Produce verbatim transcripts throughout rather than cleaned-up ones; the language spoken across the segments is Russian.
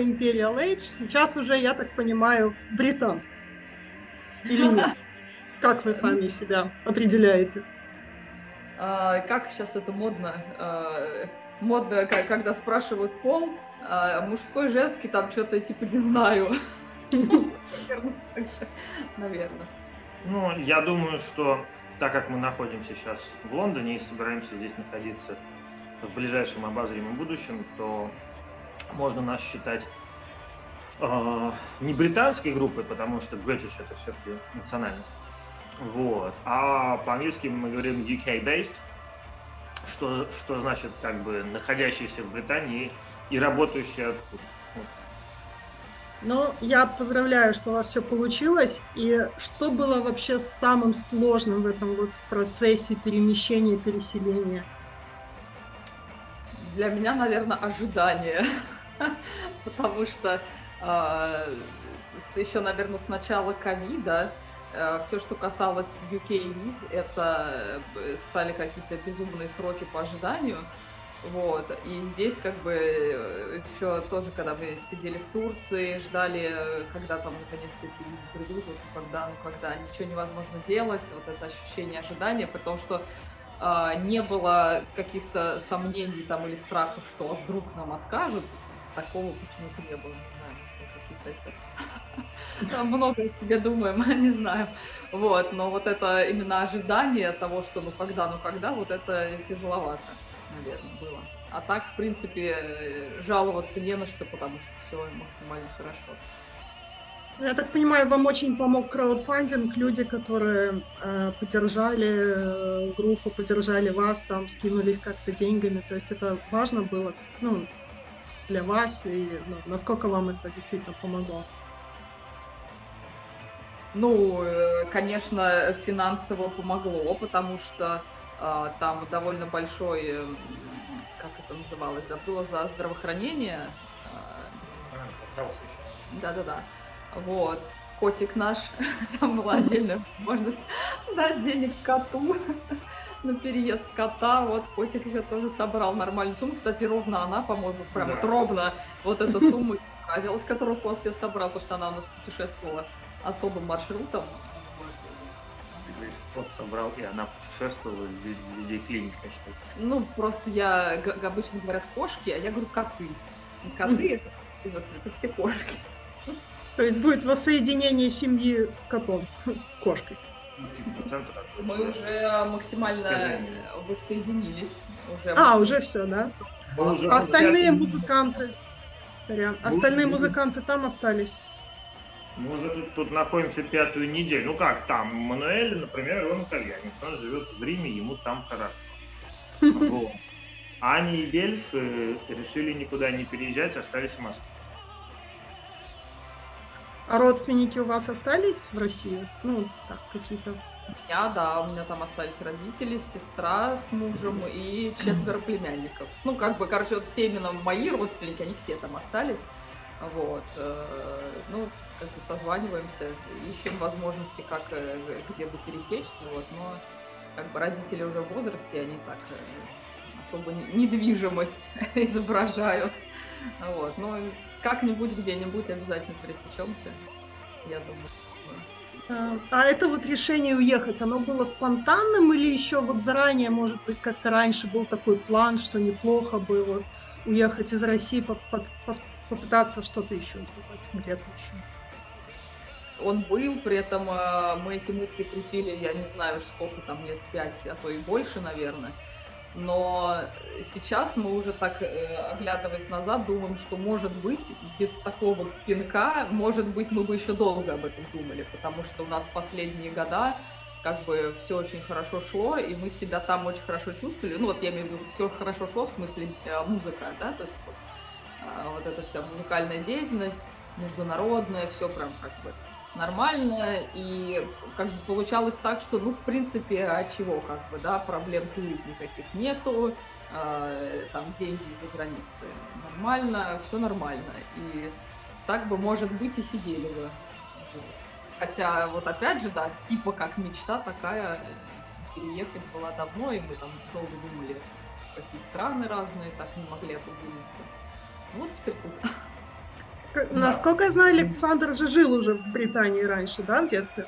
группа Imperial Age сейчас уже, я так понимаю, британская. Или нет? Как вы Ну, сами себя определяете? а, как сейчас это модно? А, модно, ка- когда спрашивают пол, а мужской, женский, там что-то типа не знаю. Наверно, так же, наверно. Ну, я думаю, что так как мы находимся сейчас в Лондоне и собираемся здесь находиться в ближайшем обозримом будущем, то можно нас считать а, не британской группой, потому что British это все-таки национальность. Вот. А по-английски мы говорим ю кей-based, что, что значит как бы находящийся в Британии и работающий оттуда. Вот. Ну, я поздравляю, что у вас все получилось. И что было вообще самым сложным в этом вот процессе перемещения, переселения? Для меня, наверное, ожидание. Потому что а, с- еще, наверное, с начала ковида все, что касалось ю кей-виз, это э, стали какие-то безумные сроки по ожиданию. Вот. И здесь как бы еще тоже, когда мы сидели в Турции, ждали, э, когда там наконец-то эти люди придут, вот когда, ну, когда ничего невозможно делать, вот это ощущение ожидания, при том, что а, не было каких-то сомнений там или страхов, что вдруг нам откажут, такого почему-то не было, не знаю, может, мы какие-то эти- там много о себе думаем, не знаю. Вот, но вот это именно ожидание того, что ну когда, ну когда, вот это тяжеловато, наверное, было. А так, в принципе, э, жаловаться не на что, потому что все максимально хорошо. Ну, я так понимаю, вам очень помог краудфандинг, люди, которые э, поддержали э, группу, поддержали вас, там, скинулись как-то деньгами. То есть это важно было, ну, для вас, и ну, насколько вам это действительно помогло? Ну, э, конечно, финансово помогло, потому что а, там довольно большой, э, м, как это называлось, забыла за здравоохранение. а, А, Health еще. Да-да-да. Вот. Котик наш, там была отдельная возможность дать денег коту на переезд кота. Вот котик еще тоже собрал нормальную сумму. Кстати, ровно она, по-моему, прям вот Да. ровно вот эта сумма нравилась, которую кот себе собрал, потому что она у нас путешествовала особым маршрутом. Вот. Ты говоришь, кот собрал, и она путешествовала в ви- в виде клиники. Что ли. Ну, просто я г- обычно говорят кошки, а я говорю коты. И коты это, вот, это все кошки. То есть будет воссоединение семьи с котом, кошкой. Ну, типа, центр от- Мы уже максимально Искажение. воссоединились. Уже А, мы- уже все, да? Мы уже А остальные пятый- музыканты, сорян, Мы остальные уже- музыканты там остались? Мы уже тут, тут находимся пятую неделю. Ну как там? Мануэль, например, он итальянец. Он живет в Риме, ему там хорошо. Вот. Аня и Бельф э, решили никуда не переезжать, остались в Москве. А родственники у вас остались в России? Ну, так, какие-то. У меня, да, у меня там остались родители, сестра с мужем и четверо племянников. Ну, как бы, короче, вот все именно мои родственники, они все там остались. Вот. э, Ну, как бы созваниваемся, ищем возможности, как э, где бы пересечься. Вот. Но как бы родители уже в возрасте, они так э, особо не- недвижимость изображают. Вот. Но как-нибудь где-нибудь обязательно пересечемся, я думаю. А а это вот решение уехать, оно было спонтанным или еще вот заранее, может быть, как-то раньше был такой план, что неплохо бы вот уехать из России, поп- поп- пос- попытаться что-то еще сделать где-то еще? Он был, при этом э, мы эти мысли крутили, я не знаю, уж сколько там, лет пять, а то и больше, наверное. Но сейчас мы уже так, э, оглядываясь назад, думаем, что, может быть, без такого пинка, может быть, мы бы еще долго об этом думали, потому что у нас в последние года как бы все очень хорошо шло, и мы себя там очень хорошо чувствовали. Ну вот я имею в виду, все хорошо шло в смысле э, музыка, да, то есть вот, а, вот эта вся музыкальная деятельность, международная, все прям как бы нормально, и как бы получалось так, что, ну, в принципе, а чего, как бы, да, проблем тут никаких нету, а, там, деньги из-за границы нормально, все нормально, и так бы, может быть, и сидели бы. Вот. Хотя, вот опять же, да, типа как мечта такая, э, переехать была давно, и мы там долго думали, в какие страны разные, так не могли определиться. Вот теперь тут. К- Да. Насколько я знаю, Александр же жил уже в Британии раньше, да, в детстве?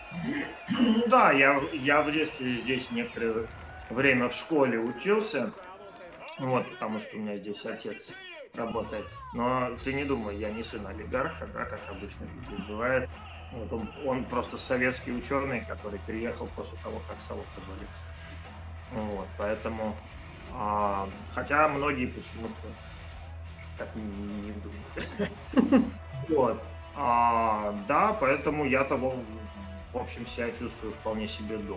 Ну да, я, я в детстве здесь некоторое время в школе учился, вот, потому что у меня здесь отец работает. Но ты не думай, я не сын олигарха, да, как обычно здесь бывает. Вот он, он просто советский ученый, который переехал после того, как Совок развалился. Вот, поэтому, а, хотя многие почему-то так не, не думают. Вот. А, да, поэтому я того, в общем, себя чувствую вполне себе дома.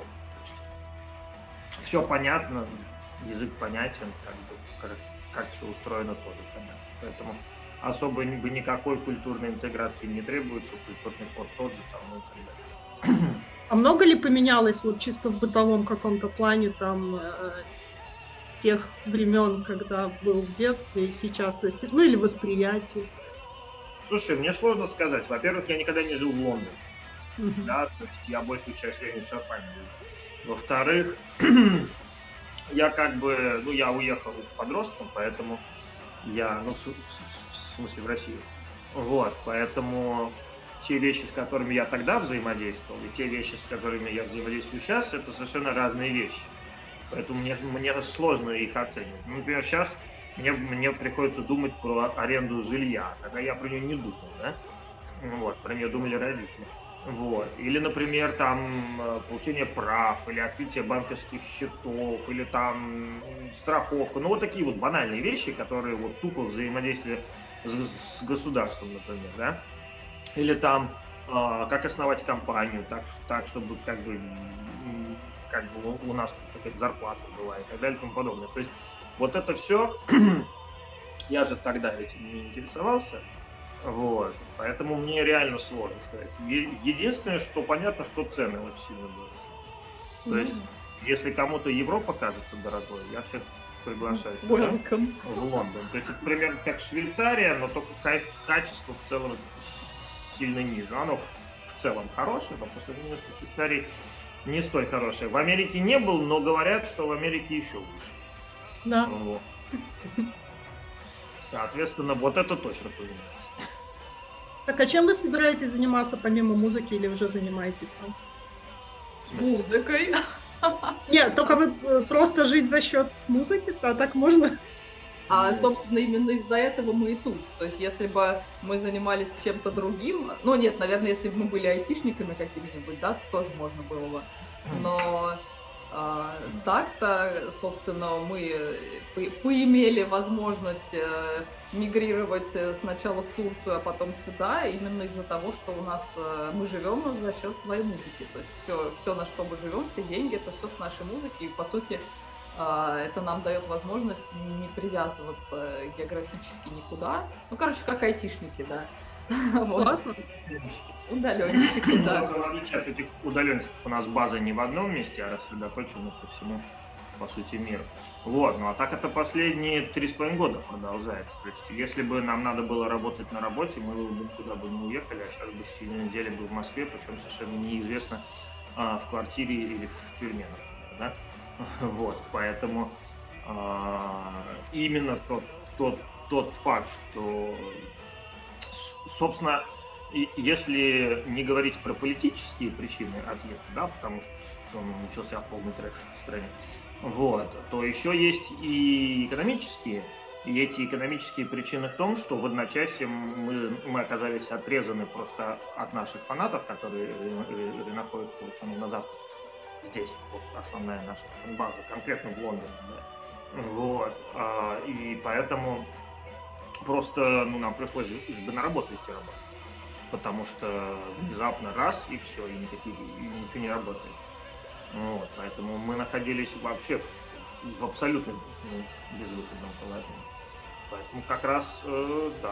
Все понятно, язык понятен, как бы, как, как все устроено тоже понятно. Поэтому особо ни- бы никакой культурной интеграции не требуется, культурный код тот же там, ну, и так далее. А много ли поменялось вот чисто в бытовом каком-то плане там э, с тех времен, когда был в детстве и сейчас, то есть, ну или восприятие? Слушай, мне сложно сказать. Во-первых, я никогда не жил в Лондоне, Мгм. да, то есть я большую часть времени в Шотландии. Во-вторых, я как бы, ну, я уехал подростком, поэтому я, ну, в, с- в- в смысле, в Россию. Вот, поэтому те вещи, с которыми я тогда взаимодействовал, и те вещи, с которыми я взаимодействую сейчас, это совершенно разные вещи. Поэтому мне, мне сложно их оценивать. Ну, например, сейчас мне, мне приходится думать про аренду жилья, тогда я про нее не думал, да? Вот, про нее думали родители. Вот. Или, например, там э, получение прав, или открытие банковских счетов, или там м, страховка. Ну, вот такие вот банальные вещи, которые вот тупо взаимодействие с, с государством, например, да? Или там а, как основать компанию так, так чтобы как бы, м, как бы у у нас тут какая-то зарплата была и так далее и тому подобное. То есть вот это все, я же тогда этим не интересовался, вот, поэтому мне реально сложно сказать. Е- Единственное, что понятно, что цены очень сильно выросли. То есть, Ну, если кому-то Европа кажется дорогой, я всех приглашаю сюда, welcome. в Лондон. То есть это примерно как Швейцария, но только ка- качество в целом с- сильно ниже. Оно в в целом хорошее, но по сравнению с Швейцарией не столь хорошее. В Америке не был, но говорят, что в Америке еще лучше. Да. Вот. Соответственно, вот это точно поменялось. Так, а чем вы собираетесь заниматься помимо музыки или уже занимаетесь там? В смысле? Музыкой. Нет, только вы э, просто жить за счет музыки, а так можно? А, Ну, собственно, именно из-за этого мы и тут. То есть, если бы мы занимались чем-то другим, ну, нет, наверное, если бы мы были айтишниками какими-нибудь, да, то тоже можно было бы. Но а, так-то, собственно, мы э, по- поимели возможность э, мигрировать э, сначала в Турцию, а потом сюда, именно из-за того, что у нас э, мы живем за счет своей музыки. То есть все, все, на что мы живем, все деньги, это все с нашей музыки. И, по сути, а, это нам дает возможность не привязываться географически никуда. Ну, короче, как айтишники, да. Вот. Классно. Удаленщики, Ну, да. в отличие от этих удаленщиков, у нас база не в одном месте, а рассредоточена по всему, по сути, миру. Вот, ну а так это последние три с половиной года продолжается. То есть, если бы нам надо было работать на работе, мы бы никуда бы не уехали, а сейчас бы с сильной недели бы в Москве, причем совершенно неизвестно, а, в квартире или в тюрьме, например, да? Вот, поэтому а, именно тот, тот, тот факт, что, с- собственно, и если не говорить про политические причины отъезда, да, потому что он начался полный трэш в стране, вот, то еще есть и экономические. И эти экономические причины в том, что в одночасье мы, мы оказались отрезаны просто от наших фанатов, которые э, э, находятся в основном на Западе. Здесь вот основная наша база, конкретно в Лондоне. Да. Вот. а, И поэтому просто ну, нам пришлось лишь бы на работу идти работать. Потому что внезапно раз и все, и, никакие, и ничего не работает. Вот, поэтому мы находились вообще в, в абсолютно ну, безвыходном положении. Поэтому как раз, э, да,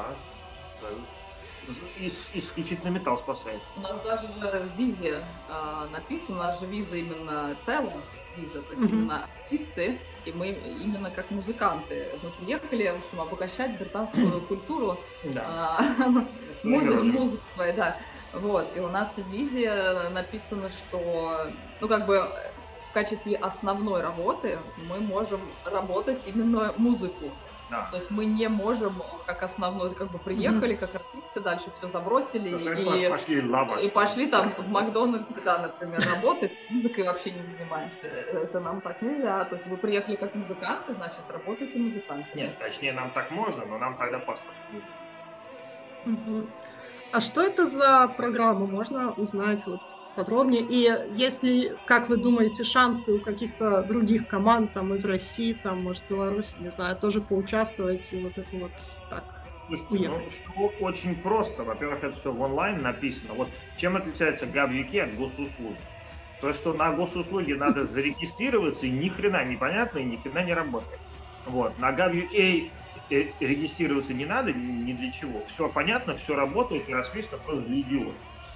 за- ис- исключительно металл спасает. У нас даже же в визе а, написано, у нас же виза именно talent виза, то есть Мгм. именно артисты, и мы именно как музыканты. Мы приехали, в общем, обогащать британскую культуру Да. а, Своими музы- рожами. музыкой, да. Вот, и у нас в визе написано, что, ну, как бы в качестве основной работы мы можем работать именно музыку. Да. То есть мы не можем, как основной, как бы приехали, как артисты, дальше все забросили и пошли, лаваш, и пошли там в Макдональдсе, да, например, работать, музыкой вообще не занимаемся. Это нам так нельзя. То есть вы приехали как музыканты, значит, работайте музыкантами. Нет, точнее, нам так можно, но нам тогда паспорт не нужен. Мгм. А что это за программа? Можно узнать вот подробнее? И есть ли, как вы думаете, шансы у каких-то других команд там из России, там, может, Беларуси, не знаю, тоже поучаствовать и вот это вот так Слушайте, ну уехать? что очень просто. Во-первых, это все в онлайн написано. Вот чем отличается GovUK от госуслуги? То, что на госуслуги надо зарегистрироваться, и ни хрена непонятно, и ни хрена не работает. Вот. На GovUK э, регистрироваться не надо ни для чего. Все понятно, все работает и расписано просто для идиотов.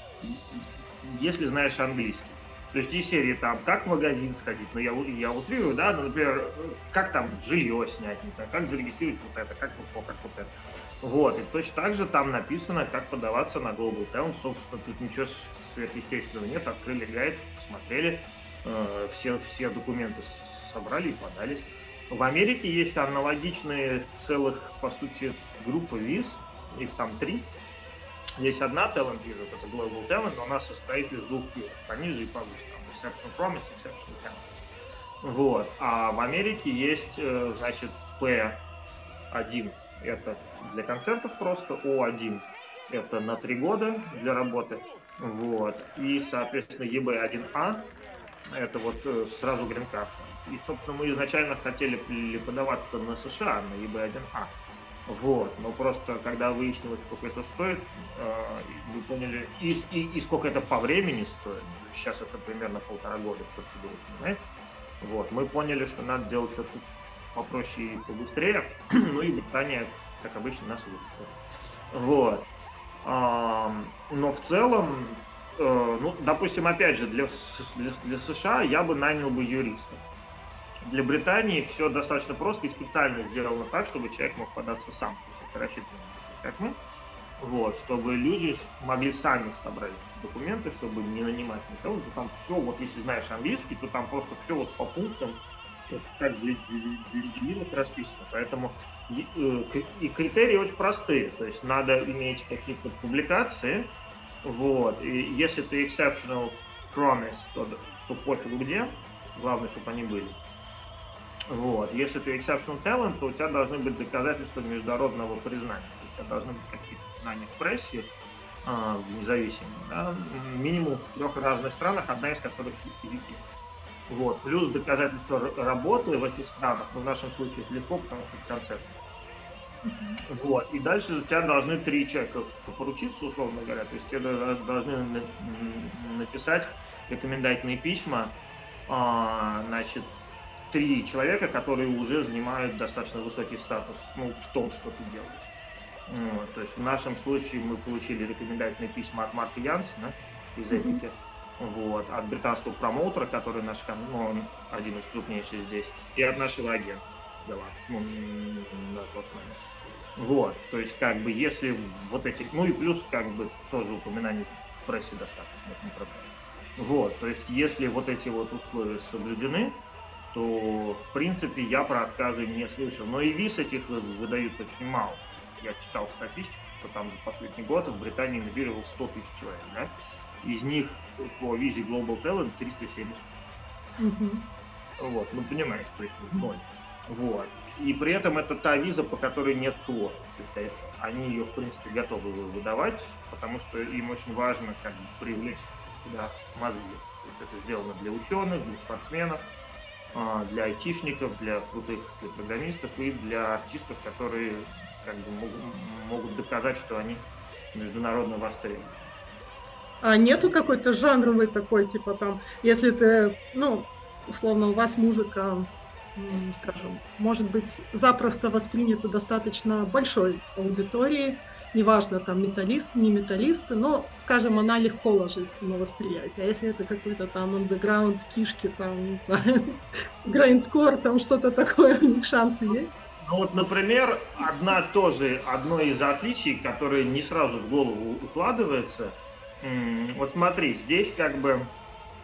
Если знаешь английский. То есть из серии там, как в магазин сходить, ну я, я утрирую, да, ну, например, как там жилье снять, не знаю, как зарегистрировать вот это, как вот то, как вот это. Вот, и точно так же там написано, как подаваться на Global Talent, собственно, тут ничего сверхъестественного нет, открыли гайд, посмотрели, э, все, все документы собрали и подались. В Америке есть аналогичные целых, по сути, группы виз, их там три. Есть одна Talent Visa, это Global Talent, но она состоит из двух тиров, пониже и повыше, там Exceptional Promise, Exceptional Talent. Вот. А в Америке есть, значит, пи один, это для концертов просто, о один это на три года для работы, вот. И, соответственно, и би один а это вот сразу грин-карта. И, собственно, мы изначально хотели подаваться на США, на и би один а. Вот, но просто когда выяснилось, сколько это стоит, мы поняли, и, и, и сколько это по времени стоит, сейчас это примерно полтора года процедуры, понимаете? Вот, мы поняли, что надо делать что-то попроще и побыстрее, ну и Британия, как обычно, нас выручила. Вот, но в целом, ну, допустим, опять же, для, для, для США я бы нанял бы юриста. Для Британии все достаточно просто и специально сделано так, чтобы человек мог податься сам. То есть это рассчитано, как мы. Вот, чтобы люди могли сами собрать документы, чтобы не нанимать никого. Там все, вот если знаешь английский, то там просто все вот по пунктам, вот, как для, для, для дебилов расписано. Поэтому и, и критерии очень простые. То есть надо иметь какие-то публикации. Вот. И если ты exceptional promise, то, то пофигу где. Главное, чтобы они были. Вот. Если ты exceptional talent, то у тебя должны быть доказательства международного признания. То есть у тебя должны быть какие-то признания в прессе, э, независимые, да? Минимум в трех разных странах, одна из которых ю кей. Вот. Плюс доказательства работы в этих странах, но в нашем случае это легко, потому что это концерт. Mm-hmm. Вот. И дальше у тебя должны три человека поручиться, условно говоря. То есть тебе должны написать рекомендательные письма, э, значит, три человека, которые уже занимают достаточно высокий статус, ну, в том, что ты делаешь. Вот, то есть в нашем случае мы получили рекомендательные письма от Марка Янсена из Эпики, mm-hmm. вот, от британского промоутера, который наш, ну, он один из крупнейших здесь, и от нашего агента, ну, на тот момент. Вот, то есть как бы если вот эти, ну и плюс как бы тоже упоминаний в прессе достаточно, это не проблема. Вот, то есть если вот эти вот условия соблюдены, то, в принципе, я про отказы не слышал. Но и виз этих выдают очень мало. Я читал статистику, что там за последний год в Британии набирал сто тысяч человек, да? Из них по визе Global Talent триста семьдесят. Mm-hmm. Вот, ну понимаешь, то есть ноль. Вот. И при этом это та виза, по которой нет квот. То есть они ее, в принципе, готовы выдавать, потому что им очень важно как бы привлечь сюда мозги. То есть это сделано для ученых, для спортсменов, для айтишников, для крутых для программистов и для артистов, которые как бы могут, могут доказать, что они международно востребованы. А нету какой-то жанровый такой, типа там, если ты, ну, условно, у вас музыка, скажем, может быть, запросто воспринята достаточно большой аудиторией, неважно, там, металлисты, не металлисты, но, скажем, она легко ложится на восприятие. А если это какой-то там андеграунд, кишки, там, не знаю, грайндкор, там что-то такое, у них шансы есть? Ну вот, например, одна тоже, одно из отличий, которое не сразу в голову укладывается, вот смотри, здесь как бы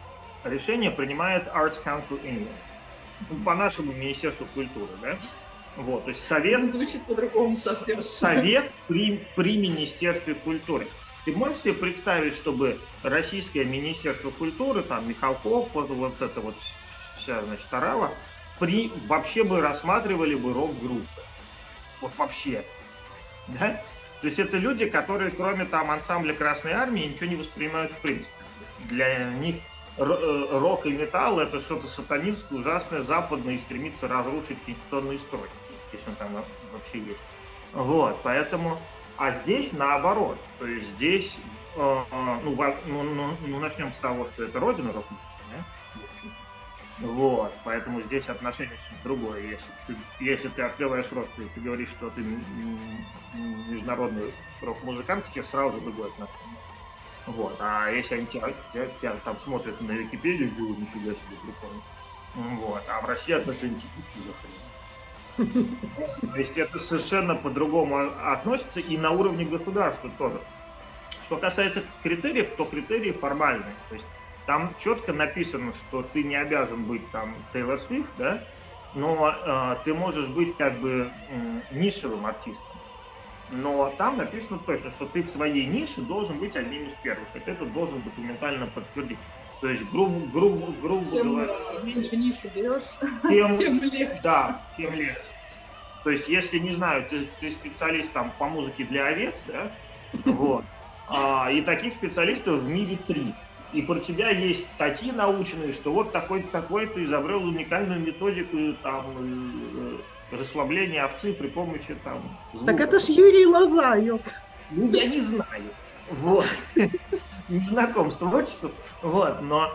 решение принимает Arts Council England, по нашему Министерству культуры, да? Вот, то есть совет... Звучит по-другому совсем. Совет при, при Министерстве культуры. Ты можешь себе представить, чтобы российское Министерство культуры, там, Михалков, вот, вот это вот вся, значит, орава, при, вообще бы рассматривали бы рок-группы? Вот вообще. Да? То есть это люди, которые, кроме там ансамбля Красной Армии, ничего не воспринимают в принципе. Для них рок и металл — это что-то сатанинское, ужасное, западное и стремится разрушить конституционный строй, если он там вообще есть. Вот, поэтому... А здесь наоборот. То есть здесь... Э, ну, ну, ну, ну, начнем с того, что это родина рок-музыки, да? Вот, поэтому здесь отношение чуть другое. Если ты, если ты открываешь рот, ты, ты говоришь, что ты международный рок-музыкант, тебе сразу же другое отношение. Вот, а если они тебя, тебя, тебя там смотрят на Википедию, говорят, нифига себе, прикольно. Вот, а в России отношения типа, что за хрень? То есть это совершенно по-другому относится и на уровне государства тоже. Что касается критериев, то критерии формальные. То есть там четко написано, что ты не обязан быть там Тейлор Свифт, да, но э, ты можешь быть как бы э, нишевым артистом. Но там написано точно, что ты в своей нише должен быть одним из первых. И ты это должен документально подтвердить. То есть, грубо, грубо, грубо чем говоря... меньше нишу берешь, тем, тем легче. Да, тем легче. То есть, если, не знаю, ты, ты специалист там по музыке для овец, да, вот, а, и таких специалистов в мире три. И про тебя есть статьи научные, что вот такой-то, такой-то изобрел уникальную методику там расслабления овцы при помощи там звука. Так это ж Юрий Лоза, ёпта. Ну, я не знаю. Вот. Не знаком с творчеством. Вот, но,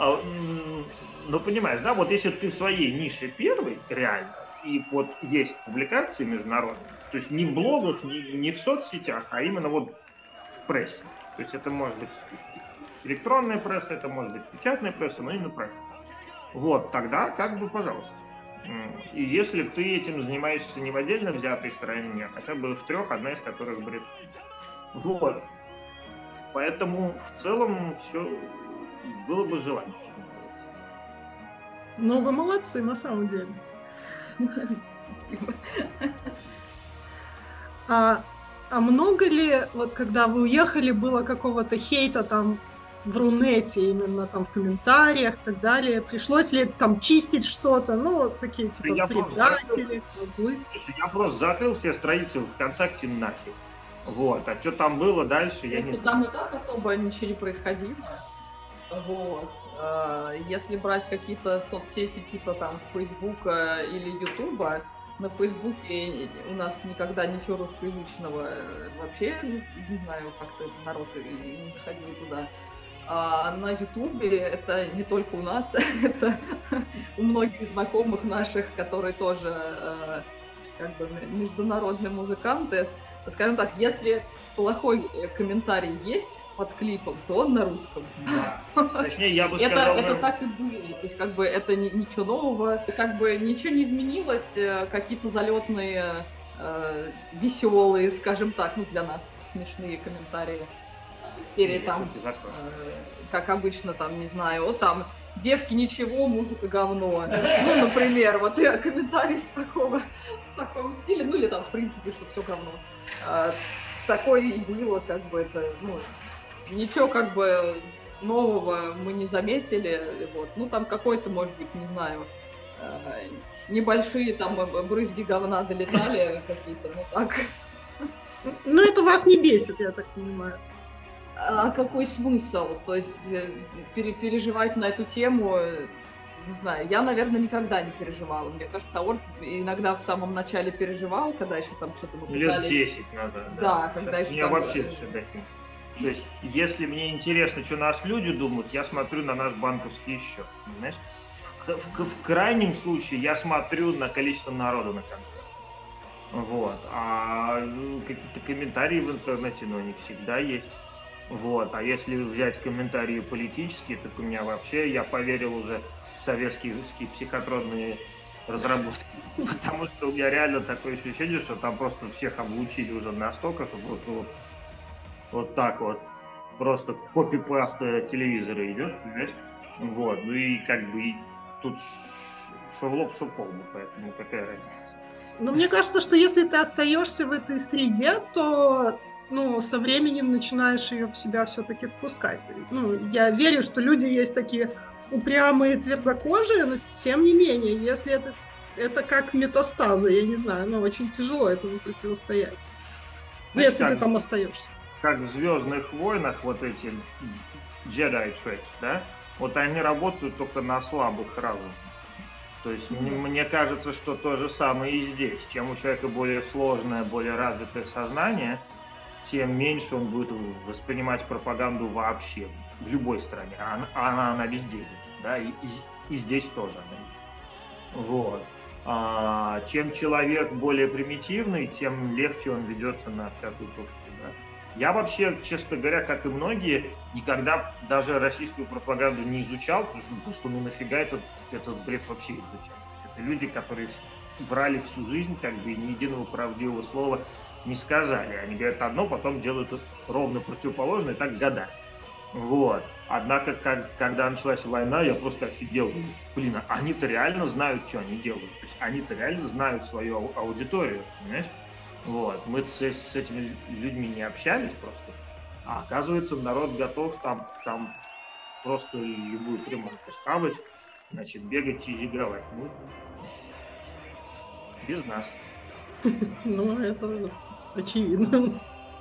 но понимаешь, да, вот если ты в своей нише первый, реально, и вот есть публикации международные, то есть не в блогах, не, не в соцсетях, а именно вот в прессе. То есть это может быть электронная пресса, это может быть печатная пресса, но именно пресса. Вот, тогда как бы, пожалуйста. И если ты этим занимаешься не в отдельно взятой стране, а хотя бы в трех, одна из которых бред. Вот. Поэтому в целом все было бы желание. Ну, вы молодцы, на самом деле. А, а много ли, вот когда вы уехали, было какого-то хейта там в Рунете, именно там в комментариях и так далее? Пришлось ли там чистить что-то? Ну, такие типа я предатели, козлы. Я просто закрыл все страницы в ВКонтакте нафиг. Вот, а что там было дальше, я не знаю. Там и так особо ничего не происходило. Вот. Если брать какие-то соцсети типа там Фейсбука или Ютуба, на Фейсбуке у нас никогда ничего русскоязычного вообще, не знаю, как-то народ не заходил туда. А на Ютубе это не только у нас, это у многих знакомых наших, которые тоже как бы международные музыканты. Скажем так, если плохой комментарий есть под клипом, то он на русском. Да. Точнее, я бы сказал... Это, это так и было. То есть, как бы, это ни, ничего нового. Как бы, ничего не изменилось. Какие-то залетные, э, веселые, скажем так, ну, для нас смешные комментарии. Серии там, э, как обычно, там, не знаю, вот там, девки ничего, музыка говно. Ну, например, вот я комментарий с такого, в таком стиле, ну, или там, в принципе, что все говно. А, такое и было, как бы, это, ну, ничего, как бы, нового мы не заметили, вот. Ну, там какой-то, может быть, не знаю, э, небольшие там брызги говна долетали какие-то, ну, так. Ну, это вас не бесит, я так понимаю. А какой смысл? То есть пере переживать на эту тему, не знаю, я, наверное, никогда не переживала. Мне кажется, Орт иногда в самом начале переживал, когда еще там что-то мы Лет пытались... десять надо. Да, да. когда Сейчас еще мне там... вообще все такие. То есть, если мне интересно, что нас люди думают, я смотрю на наш банковский счет, понимаешь? В, в, в крайнем случае я смотрю на количество народа на концерте. Вот. А какие-то комментарии в интернете, ну, они всегда есть. Вот. А если взять комментарии политические, так у меня вообще, я поверил уже в советские психотронные разработки. Потому что у меня реально такое ощущение, что там просто всех облучили уже настолько, что просто вот Вот так вот. Просто копипаст телевизора идет, понимаешь? Вот. Ну и как бы и тут что в лоб, что в полбу, поэтому какая разница. Но мне кажется, что если ты остаешься в этой среде, то ну, со временем начинаешь ее в себя все-таки впускать. Ну, я верю, что люди есть такие упрямые, твердокожие, но тем не менее, если это, это как метастазы, я не знаю, но очень тяжело этому противостоять. Ну, Знаешь, если ты как, там остаешься. как в «Звездных войнах» вот эти Jedi Tricks, да? Вот они работают только на слабых разумах. То есть мне, мне кажется, что то же самое и здесь. Чем у человека более сложное, более развитое сознание, тем меньше он будет воспринимать пропаганду вообще в любой стране. Она, она, она везде есть, да, и, и, и здесь тоже она есть. Вот. А, чем человек более примитивный, тем легче он ведется на всякую туфту, да. Я вообще, честно говоря, как и многие, никогда даже российскую пропаганду не изучал, потому что, просто ну нафига этот, этот бред вообще изучать. Это люди, которые врали всю жизнь, как бы, и ни единого правдивого слова не сказали. Они говорят одно, потом делают ровно противоположное, и так годами. Вот. Однако, как, когда началась война, я просто офигел. Блин, они-то реально знают, что они делают. То есть они-то реально знают свою аудиторию, понимаешь? Вот. Мы с, с этими людьми не общались просто. А оказывается, народ готов там, там просто любую приманку схавать, значит, бегать и зигровать. Ну, без нас. Ну, это очевидно.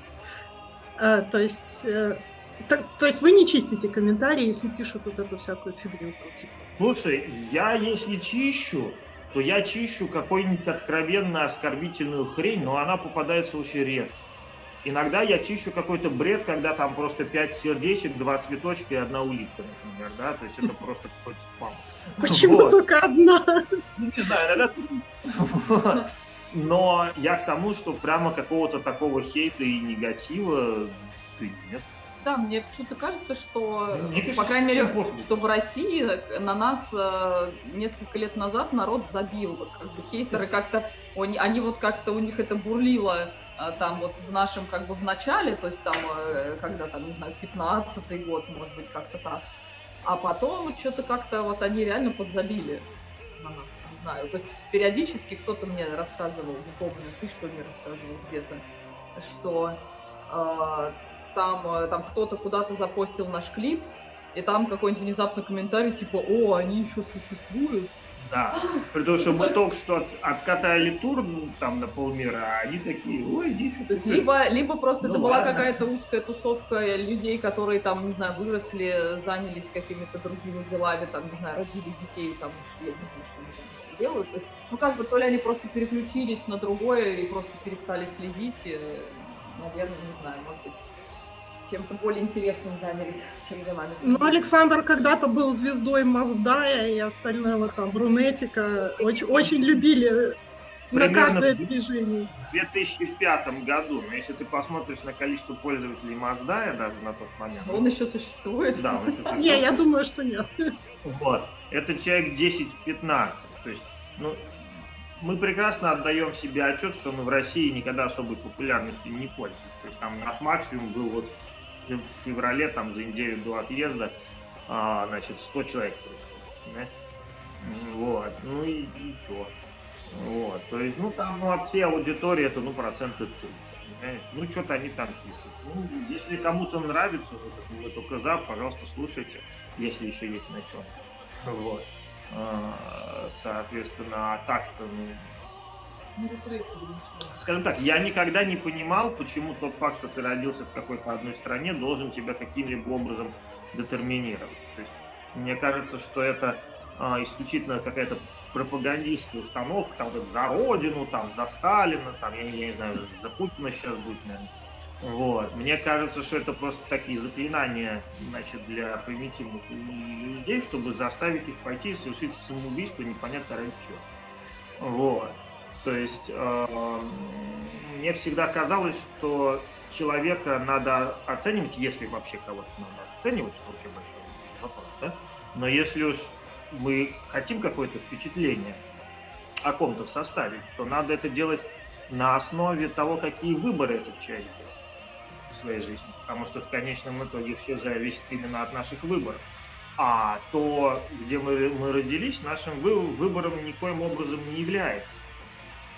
А, то есть, э, то, то есть вы не чистите комментарии, если пишут вот эту всякую фигню. Типа. Слушай, я если чищу, то я чищу какую-нибудь откровенно оскорбительную хрень, но она попадается очень редко. Иногда я чищу какой-то бред, когда там просто пять сердечек, два цветочка и одна улитка, например, да, то есть это просто какой-то спам. Почему вот. Только одна? Ну, не знаю, иногда... Но я к тому, что прямо какого-то такого хейта и негатива ты нет. Да, мне почему-то кажется, что, мне кажется, по крайней мере, что в России на нас э, несколько лет назад народ забил. Вот, как бы хейтеры как-то, они, они вот как-то, у них это бурлило э, там вот в нашем, как бы в начале, то есть там, э, когда там, не знаю, пятнадцатый год, может быть, как-то так. А потом что-то как-то вот они реально подзабили на нас, не знаю. То есть периодически кто-то мне рассказывал, не помню, ты что мне рассказывал где-то, что э, там, там кто-то куда-то запостил наш клип, и там какой-нибудь внезапный комментарий типа «О, они еще существуют». Да, потому что мы только что от, откатали тур там на полмира, а они такие «Ой, иди еще существуют». Либо, либо просто ну, это была ладно. какая-то узкая тусовка людей, которые там, не знаю, выросли, занялись какими-то другими делами, там, не знаю, родили детей, там, я не знаю, что они там делают. То есть, ну, как бы, то ли они просто переключились на другое и просто перестали следить, наверное, не знаю, может быть, чем-то более интересным занялись, чем за нами. Ну, Александр когда-то был звездой Маздая и остального там, Брунетика. Очень, очень любили на каждое движение. В две тысячи пятом году, но если ты посмотришь на количество пользователей Маздая даже на тот момент... Он ну, еще существует? Да, он еще существует. Не, я думаю, что нет. Вот. Это человек десять-пятнадцать. То есть, ну, мы прекрасно отдаем себе отчет, что мы в России никогда особой популярностью не пользуемся. То есть там наш максимум был вот в феврале, там за неделю до отъезда, а, значит, сто человек пришло. Понимаешь? Вот. Ну и, и чё? Вот. То есть, ну там ну, от всей аудитории это, ну, проценты три. Понимаешь? Ну, что-то они там пишут. Ну, если кому-то нравится, вы, вы только за, пожалуйста, слушайте, если еще есть на чем. Вот. Соответственно, а так-то, ну, скажем так, я никогда не понимал, почему тот факт, что ты родился в какой-то одной стране, должен тебя каким-либо образом детерминировать. То есть, мне кажется, что это а, исключительно какая-то пропагандистская установка, там, вот, за Родину, там, за Сталина, там, я, я не знаю, за Путина сейчас будет, наверное. Вот. Мне кажется, что это просто такие заклинания, значит, для примитивных людей, чтобы заставить их пойти и совершить самоубийство непонятно ради чего. Вот. То есть э, мне всегда казалось, что человека надо оценивать, если вообще кого-то надо оценивать, вообще большой вопрос, да? Но если уж мы хотим какое-то впечатление о ком-то составить, то надо это делать на основе того, какие выборы этот человек делает в своей жизни, потому что в конечном итоге все зависит именно от наших выборов. А то, где мы, мы родились, нашим вы, выбором никоим образом не является.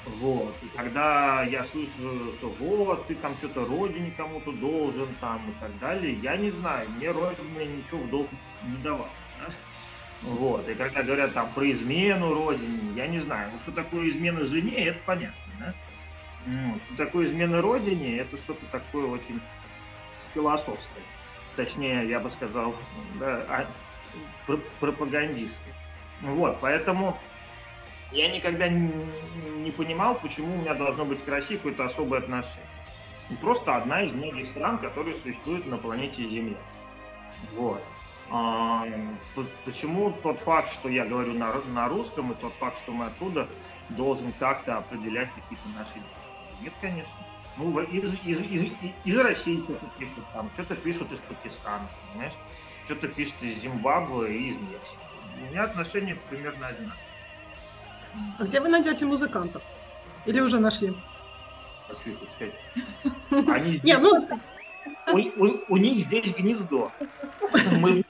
Вот. И когда я слышу, что вот, ты там что-то родине кому-то должен там и так далее, я не знаю, мне родина ничего в долг не давала. Да? Вот. И когда говорят там про измену родине, я не знаю, ну что такое измена жене, это понятно. Да? Ну, что такое измена родине, это что-то такое очень философское. Точнее, я бы сказал, да, пропагандистское. Вот, поэтому я никогда не, не понимал, почему у меня должно быть к России какое-то особое отношение. Просто одна из многих стран, которые существуют на планете Земля. Вот. А, почему тот факт, что я говорю на, на русском, и тот факт, что мы оттуда, должен как-то определять какие-то наши действия? Нет, конечно. Ну, из, из, из, из России что-то пишут там, что-то пишут из Пакистана, понимаешь? Что-то пишут из Зимбабве и из Мексики. У меня отношения примерно одинаковые. А где вы найдете музыкантов? Или уже нашли? Хочу их искать. Они здесь... Не, ну... у, у, у них здесь гнездо. Мы...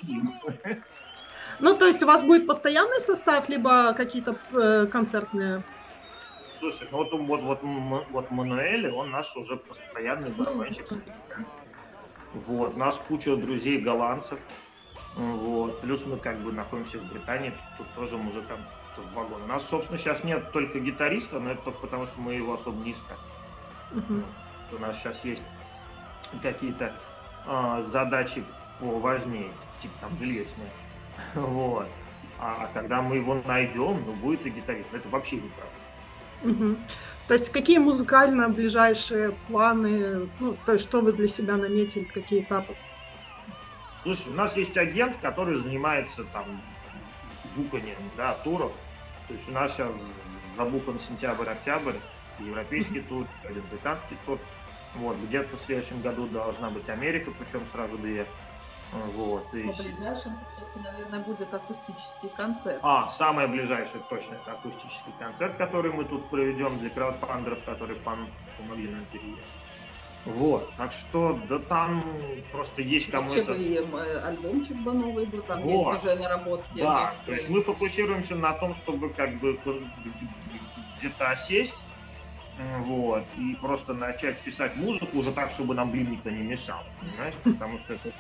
Ну, то есть у вас будет постоянный состав, либо какие-то э, концертные? Слушай, ну вот, вот, вот, вот Мануэль, он наш уже постоянный барабанщик. Вот, у нас куча друзей голландцев. Вот. Плюс мы как бы находимся в Британии, тут тоже музыкант в вагон. У нас, собственно, сейчас нет только гитариста, но это только потому, что мы его особо не искали. Uh-huh. У нас сейчас есть какие-то а, задачи поважнее, типа там железные. Вот. А, а когда мы его найдем, ну будет и гитарист. Это вообще не правда. Uh-huh. То есть какие музыкально ближайшие планы, ну, то есть что вы для себя наметили, какие этапы? Слушай, у нас есть агент, который занимается там буканием, да, туров. То есть у нас сейчас забукан сентябрь-октябрь, европейский тур, британский тур. Вот, где-то в следующем году должна быть Америка, причем сразу две. Вот, и... В ближайшем все-таки, наверное, будет акустический концерт. А, самое ближайшее точно это акустический концерт, который мы тут проведем для краудфандеров, которые помогли нам переехать. Вот, так что, да там просто есть кому-то... Вообще бы альбомчик бы новый был, там вот. Есть уже наработки. Да, то есть мы фокусируемся на том, чтобы как бы где-то осесть, вот, и просто начать писать музыку уже так, чтобы нам, блин, никто не мешал, понимаешь, потому что это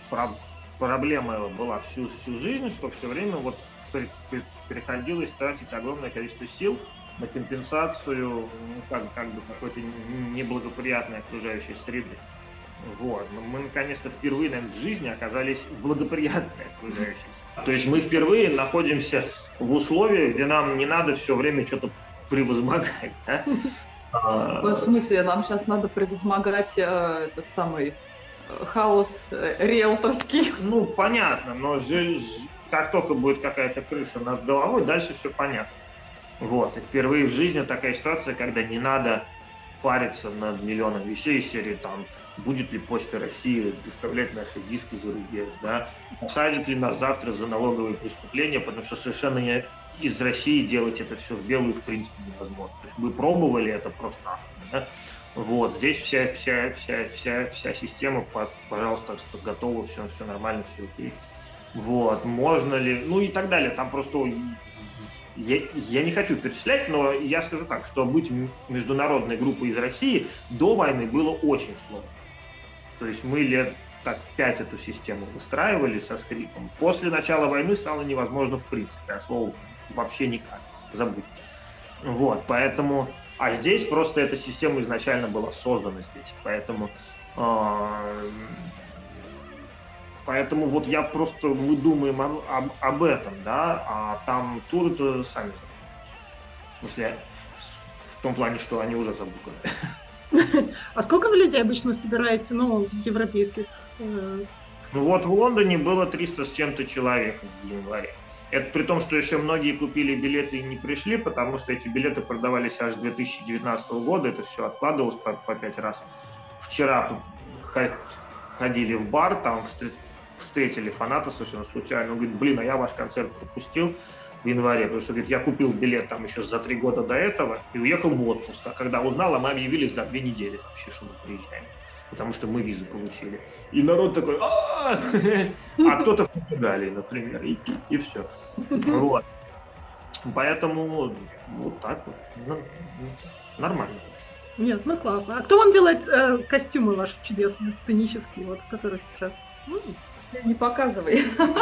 проблема была всю, всю жизнь, что все время вот при, при, приходилось тратить огромное количество сил на компенсацию, ну, как, как бы какой-то неблагоприятной окружающей среды. Вот. Но мы наконец-то впервые, наверное, в жизни оказались в благоприятной окружающей среде. То есть мы впервые находимся в условиях, где нам не надо все время что-то превозмогать. Да? В смысле, нам сейчас надо превозмогать э, этот самый э, хаос э, риэлторский? Ну, понятно, но же, как только будет какая-то крыша над головой, дальше все понятно. Вот, и впервые в жизни такая ситуация, когда не надо париться над миллионом вещей из серии, там, будет ли Почта России доставлять наши диски за рубеж, да, посадят ли нас завтра за налоговые преступления, потому что совершенно не из России делать это все в белую, в принципе, невозможно. То есть мы пробовали это просто, да? Вот, здесь вся, вся, вся, вся, вся система, пожалуйста, готова, все, все нормально, все окей. Вот, можно ли, ну и так далее, там просто... Я, я не хочу перечислять, но я скажу так, что быть международной группой из России до войны было очень сложно. То есть мы лет так пять эту систему выстраивали со скрипом. После начала войны стало невозможно в принципе, а слово вообще никак. Забудьте. Вот, поэтому... А здесь просто эта система изначально была создана здесь. Поэтому... Э, Поэтому вот я просто, мы думаем об, об, об этом, да, а там туры-то сами забудут. В смысле, в том плане, что они уже забуканы. А сколько вы людей обычно собираете, ну, европейских? Ну вот в Лондоне было триста с чем-то человек в январе. Это при том, что еще многие купили билеты и не пришли, потому что эти билеты продавались аж с две тысячи девятнадцатого года, это все откладывалось по, по пять раз. Вчера ходили в бар, там встретили фаната совершенно случайно. Он говорит, блин, а я ваш концерт пропустил в январе, потому что, говорит, я купил билет там еще за три года до этого и уехал в отпуск. А когда узнал, а мы объявили за две недели вообще, что мы приезжаем. Потому что мы визу получили. И народ такой, а кто-то в Португалии, например, и, и все. Вот. Поэтому вот так вот. Ну, нормально. Нет, ну классно. А кто вам делает э, костюмы ваши чудесные, сценические, вот, в которых сейчас? Ну, Не показывай.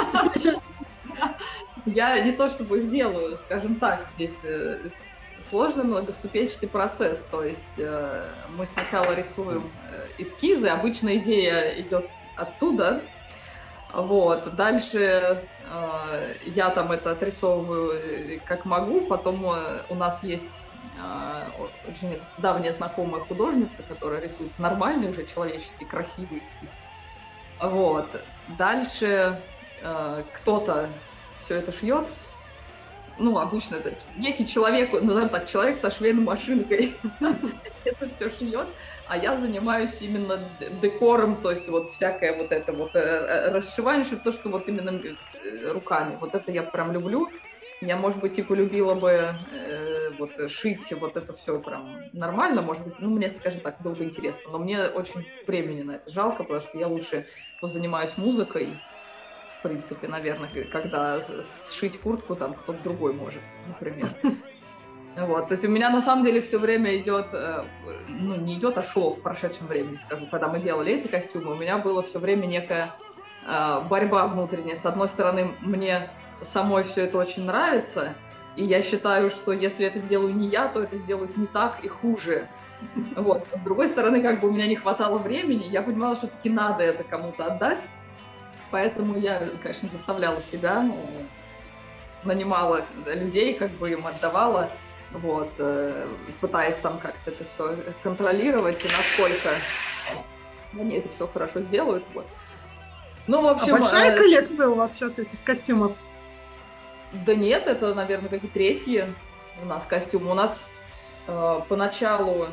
Я не то чтобы их делаю, скажем так, здесь э, сложный многоступенчатый процесс. То есть э, мы сначала рисуем э, эскизы, обычно идея идет оттуда. Вот. Дальше э, я там это отрисовываю э, как могу. Потом э, у нас есть э, очень давняя знакомая художница, которая рисует нормальный уже человеческий красивый эскиз. Вот. Дальше э, кто-то все это шьет. Ну, обычно это некий человек, назовем так, человек со швейной машинкой это все шьет, а я занимаюсь именно декором, то есть вот всякое вот это вот расшивание, что то, что вот именно руками. Вот это я прям люблю. Я, может быть, и полюбила бы э, вот шить вот это все прям нормально, может быть, ну, мне, скажем так, было бы интересно, но мне очень времени на это жалко, потому что я лучше позанимаюсь музыкой, в принципе, наверное, когда сшить куртку там кто-то другой может, например. Вот, то есть у меня на самом деле все время идет, ну, не идет, а шло в прошедшем времени, скажу, когда мы делали эти костюмы, у меня было все время некая э, борьба внутренняя. С одной стороны, мне самой все это очень нравится, и я считаю, что если это сделаю не я, то это сделают не так и хуже. Вот. С другой стороны, как бы у меня не хватало времени, я понимала, что таки надо это кому-то отдать, поэтому я, конечно, заставляла себя, ну, нанимала людей, как бы им отдавала, вот, пытаясь там как-то это все контролировать, и насколько они это все хорошо делают. Вот. Ну, в общем, а большая э... коллекция у вас сейчас этих костюмов? Да нет, это, наверное, как и третьи у нас костюмы. У нас э, поначалу...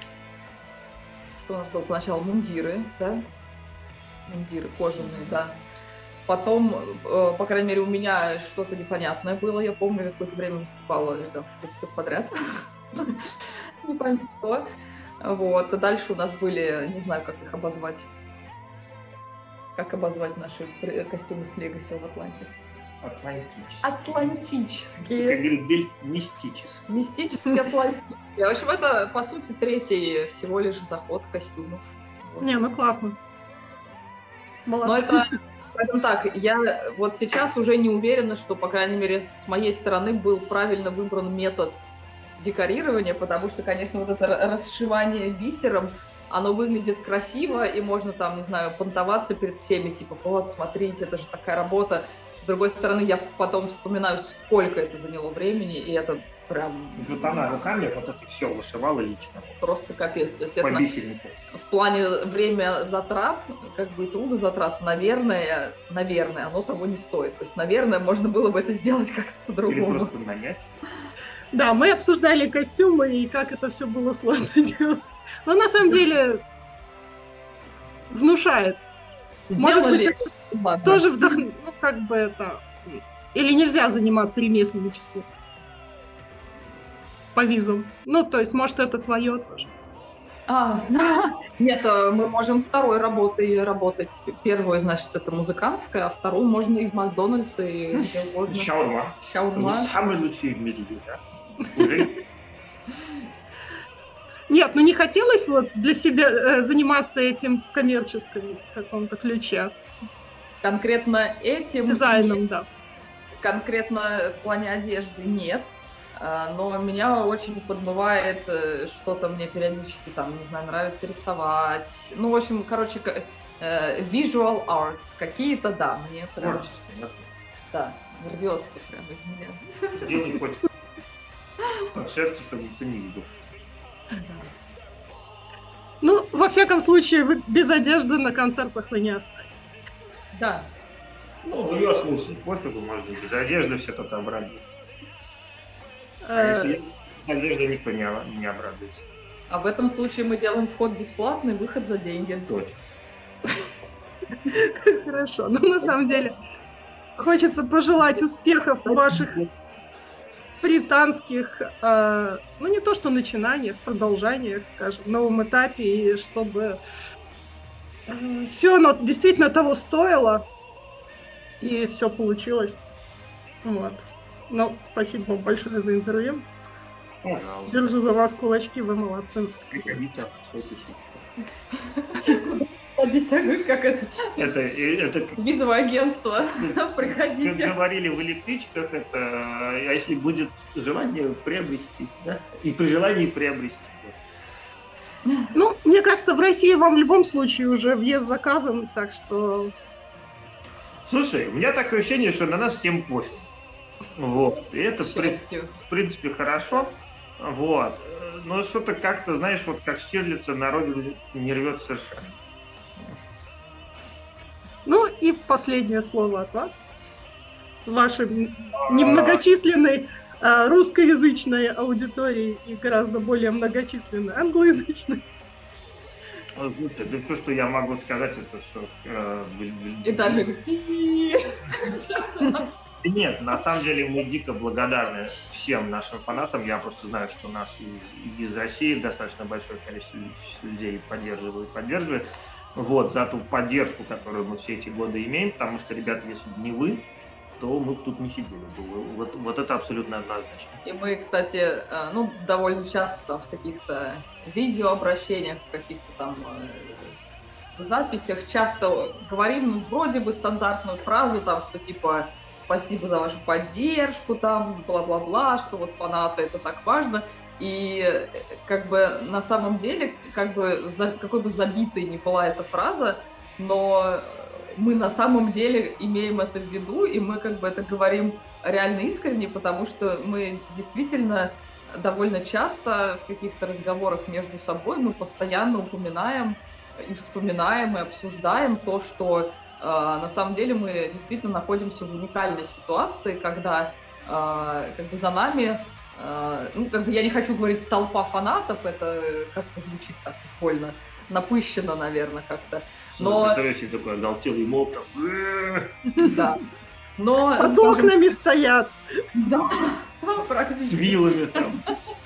Что у нас было поначалу? Мундиры, да? Мундиры кожаные, да. Потом, э, по крайней мере, у меня что-то непонятное было. Я помню, какое-то время выступала, там, что-то все подряд. Не помню, что. Вот. Дальше у нас были, не знаю, как их обозвать. Как обозвать наши костюмы с Legacy of Atlantis? Атлантические. Атлантические. Как говорит, мистические. Мистические, атлантические. В общем, это, по сути, третий всего лишь заход костюмов. Вот. Не, ну классно. Молодцы. Но это, скажем так, я вот сейчас уже не уверена, что, по крайней мере, с моей стороны был правильно выбран метод декорирования, потому что, конечно, вот это расшивание бисером, оно выглядит красиво, и можно там, не знаю, понтоваться перед всеми, типа, вот, смотрите, это же такая работа. С другой стороны, я потом вспоминаю, сколько это заняло времени, и это прям... Вот она руками вот это все вышивала лично. Просто капец. То есть это в плане время затрат, как бы и трудозатрат, наверное, наверное, оно того не стоит. То есть, наверное, можно было бы это сделать как-то по-другому. Или просто нанять. Да, мы обсуждали костюмы и как это все было сложно делать. Но на самом деле внушает. Может быть, это Ладно. тоже вдохновляет, ну, как бы это... Или нельзя заниматься ремесленничеством по визам. Ну, то есть, может, это твое тоже. А, нет, мы можем второй работой работать. Первую, значит, это музыкантская, а вторую можно и в Макдональдс, и где угодно. Шаурма. Шаурма. Самый лучший в мире, да? Нет, ну не хотелось вот для себя э, заниматься этим в коммерческом каком-то ключе. Конкретно этим? Дизайном, нет. да. Конкретно в плане одежды нет. Но меня очень подбывает что-то мне периодически, там, не знаю, нравится рисовать. Ну, в общем, короче, visual arts какие-то, да, мне прям... Да, рвется прям из меня. Сделай хоть от шерсти, чтобы никто не видел. Ну, во всяком случае, вы без одежды на концертах вы не останетесь. Да. Ну, в ее случае пофигу, можно без одежды все кто-то обрадуется. А если одежда, никто не, не обрадуется. А в этом случае мы делаем вход бесплатный, выход за деньги. Точно. Хорошо. Ну, на самом деле, хочется пожелать успехов в ваших британских, э, ну, не то что начинаниях, продолжаниях, скажем, новом этапе, и чтобы э, все оно действительно того стоило, и все получилось. Вот. Ну, спасибо вам большое за интервью. Пожалуйста. Держу за вас кулачки, вы молодцы. Приходите, обращайтесь. Ходите, как это, Это, это визовое агентство, как приходите. говорили в электричках, это, а если будет желание приобрести, да? И при желании приобрести. Ну, мне кажется, в России вам в любом случае уже въезд заказан, так что... Слушай, у меня такое ощущение, что на нас всем пофиг. Вот. И это, К в при- счастью. в принципе, хорошо. Вот. Но что-то как-то, знаешь, вот как Штирлица на родину не рвет совершенно. Ну и последнее слово от вас. Вашей немногочисленной а, русскоязычной аудитории и гораздо более многочисленной англоязычной. Ну, слушай, да все, что я могу сказать, это что... э, в- в- И даже... Нет, на самом деле мы дико благодарны всем нашим фанатам. Я просто знаю, что нас из, из России достаточно большое количество людей поддерживает, поддерживает. Вот, за ту поддержку, которую мы все эти годы имеем, потому что, ребята, если бы не вы, то мы бы тут не сидели. Вот, вот это абсолютно однозначно. И мы, кстати, э, ну, довольно часто там в каких-то видеообращениях, в каких-то там э, записях часто говорим, ну, вроде бы стандартную фразу, там, что типа «спасибо за вашу поддержку», там, бла-бла-бла, что вот фанаты, это так важно. И э, как бы на самом деле, как бы за, какой бы забитой ни была эта фраза, но мы на самом деле имеем это в виду, и мы как бы это говорим реально искренне, потому что мы действительно довольно часто в каких-то разговорах между собой мы постоянно упоминаем и вспоминаем, и обсуждаем то, что э, на самом деле мы действительно находимся в уникальной ситуации, когда э, как бы за нами, э, ну, как бы я не хочу говорить толпа фанатов, это как-то звучит так прикольно, напыщенно, наверное, как-то. Но... Представляешь, себе такой оголтелый моб, там... Да. Но, Под скажем, окнами стоят. да, с практически. вилами, там,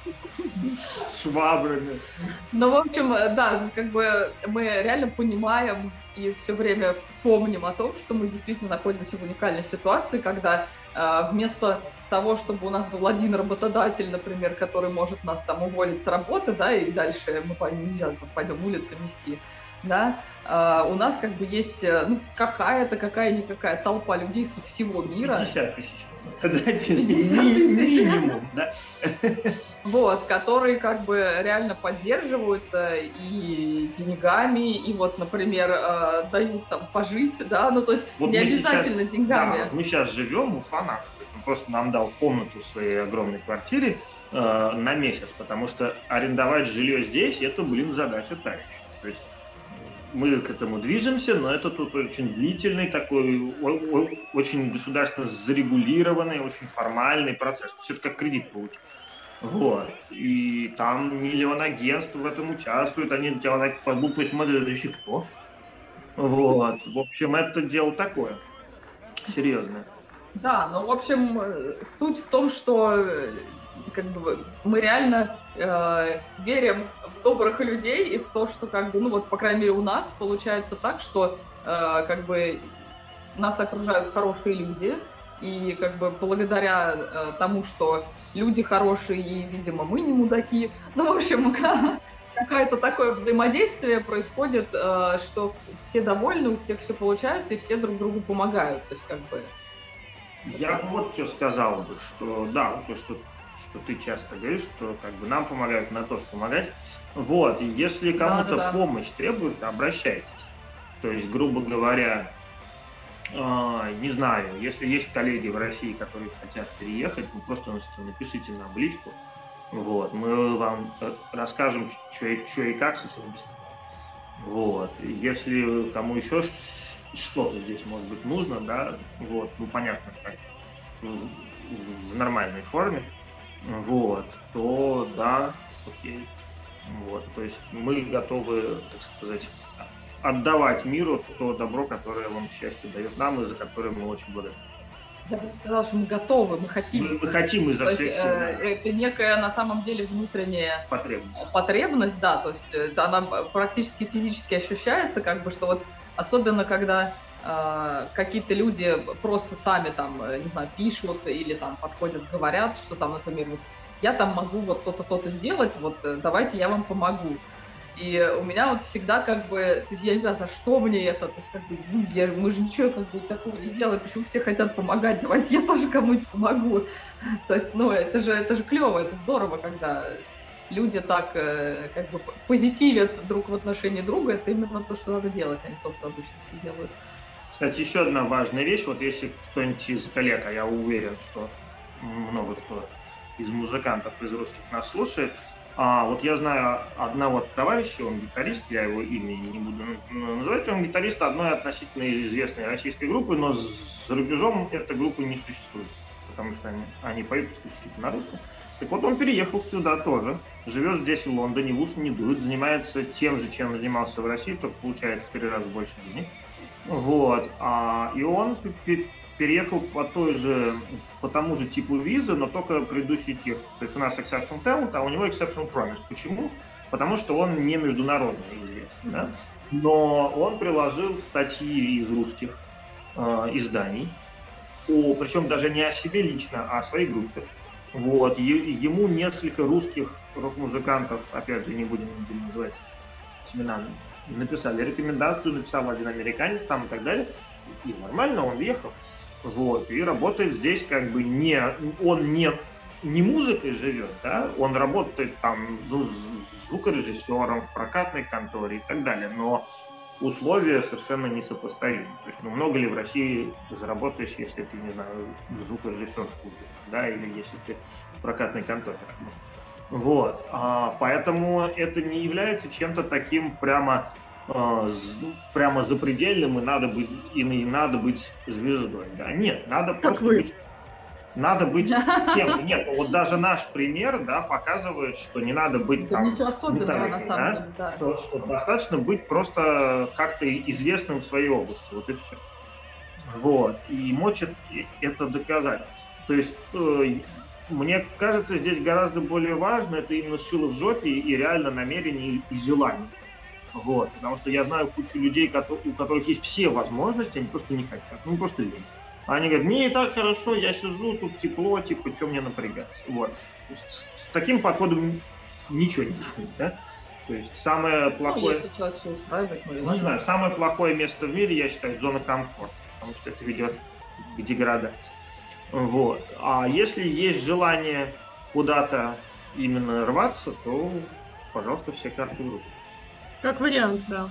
с швабрами. Ну, в общем, да, как бы мы реально понимаем и все время помним о том, что мы действительно находимся в уникальной ситуации, когда э, вместо того, чтобы у нас был один работодатель, например, который может нас там уволить с работы, да, и дальше мы пойдем, пойдем улицы мести, да, э, у нас как бы есть, ну, какая-то, какая-никакая толпа людей со всего мира. пятьдесят тысяч. Дайте пятьдесят тысяч. минимум, да? Вот, которые как бы реально поддерживают э, и деньгами, и вот, например, э, дают там пожить, да, ну то есть Вот не мы обязательно сейчас, деньгами. Да, мы сейчас живем у фанатов. То есть он просто нам дал комнату в своей огромной квартире э, на месяц, потому что арендовать жилье здесь, это, блин, задача та еще. То есть мы к этому движемся, но это тут очень длительный такой, о- о- очень государственно зарегулированный, очень формальный процесс. То есть это как кредит получить. Вот. И там миллион агентств в этом участвуют, они тебя так по букве смотрят, еще кто? Вот. В общем, это дело такое. Серьезное. Да, ну, в общем, э, суть в том, что э, как бы мы реально э, верим в добрых людей и в то, что как бы, ну вот, по крайней мере, у нас получается так, что э, как бы нас окружают хорошие люди, и как бы благодаря э, тому, что люди хорошие и, видимо, мы не мудаки, ну, в общем, какое-то такое взаимодействие происходит, э, что все довольны, у всех все получается, и все друг другу помогают, то есть как бы... Я вот что сказал бы, что да, то, что, что ты часто говоришь, что как бы нам помогают, на то, что помогать. Вот, и если кому-то Да-да-да. помощь требуется, обращайтесь. То есть, грубо говоря, э, не знаю, если есть коллеги в России, которые хотят переехать, ну просто напишите нам в личку. Вот, мы вам расскажем, что и, что и как совсем бесплатно. Вот, и если кому еще что-то здесь может быть нужно, да, вот, ну понятно, как в, в нормальной форме, вот, то да, окей, вот, то есть мы готовы, так сказать, отдавать миру то добро, которое он, к счастью, дает нам и за которое мы очень благодарны. Я бы сказала, что мы готовы, мы хотим. Мы, мы хотим изо То всех есть, сил, э, да, это некая на самом деле внутренняя потребность. потребность, да, то есть это она практически физически ощущается, как бы, что вот особенно когда какие-то люди просто сами там, не знаю, пишут или там подходят, говорят, что там, например, вот я там могу вот то-то, то-то сделать, вот давайте я вам помогу. И у меня вот всегда как бы, то есть я не знаю, за что мне это, то есть как бы, я, мы же ничего как бы такого не сделаем, почему все хотят помогать, давайте я тоже кому-нибудь помогу. То есть, ну, это же, это же клево, это здорово, когда люди так как бы позитивят друг в отношении друга, это именно то, что надо делать, а не то, что обычно все делают. Кстати, еще одна важная вещь, вот если кто-нибудь из коллег, а я уверен, что много кто из музыкантов, из русских нас слушает, а вот я знаю одного товарища, он гитарист, я его имя не буду называть, он гитарист одной относительно известной российской группы, но за рубежом эта группа не существует, потому что они, они поют исключительно на русском. Так вот, он переехал сюда тоже, живет здесь, в Лондоне, в ус не дует, занимается тем же, чем занимался в России, только получает в три раза больше денег. Вот, а, и он переехал по той же, по тому же типу визы, но только предыдущий тип. То есть у нас Exceptional Talent, а у него Exceptional Promise. Почему? Потому что он не международно известный, да? Но он приложил статьи из русских э, изданий, о, причем даже не о себе лично, а о своей группе. Вот, е, ему несколько русских рок-музыкантов, опять же, не будем называть семена, написали рекомендацию, написал один американец там и так далее. И нормально, он въехал. Вот, и работает здесь как бы не... Он не, не музыкой живет, да, он работает там звукорежиссером в прокатной конторе и так далее, но условия совершенно несопоставимы. То есть, ну, много ли в России заработаешь, если ты, не знаю, звукорежиссер в клубе, да, или если ты в прокатной конторе работаешь. Вот, а, поэтому это не является чем-то таким прямо, а, прямо запредельным, и надо быть, и надо быть звездой. Да? Нет, надо как просто вы. быть, надо быть кем. Нет, вот даже наш пример, да, показывает, что не надо быть Да там ничего особенного, на самом да? деле, да. Что, что достаточно быть просто как-то известным в своей области, вот и все. Вот, и мочь это доказать. То есть э, мне кажется, здесь гораздо более важно это именно шило в жопе и реально намерение и желание. Вот. Потому что я знаю кучу людей, у которых есть все возможности, они просто не хотят. Ну, просто лень. Они говорят, мне и так хорошо, я сижу, тут тепло, типа, что мне напрягаться. Вот. С, с таким подходом ничего не будет, да? То есть самое плохое... Ну, если человек все устраивает, ну, не знаю, самое плохое место в мире, я считаю, зона комфорта, потому что это ведет к деградации. Вот. А если есть желание куда-то именно рваться, то, пожалуйста, все карты в руки. Как вариант, да,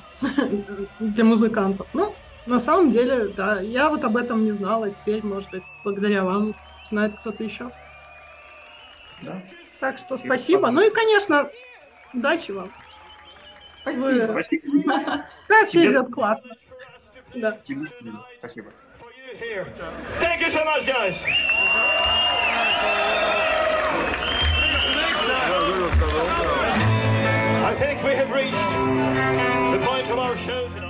для музыкантов. Ну, на самом деле, да, я вот об этом не знала, теперь, может быть, благодаря вам знает кто-то еще. Да. Так что спасибо. спасибо. Ну и, конечно, удачи вам. Спасибо. Вы... Спасибо. Да, все идет классно. Да. Тебе спасибо. Thank you so much, guys. I think we have reached the point of our show tonight.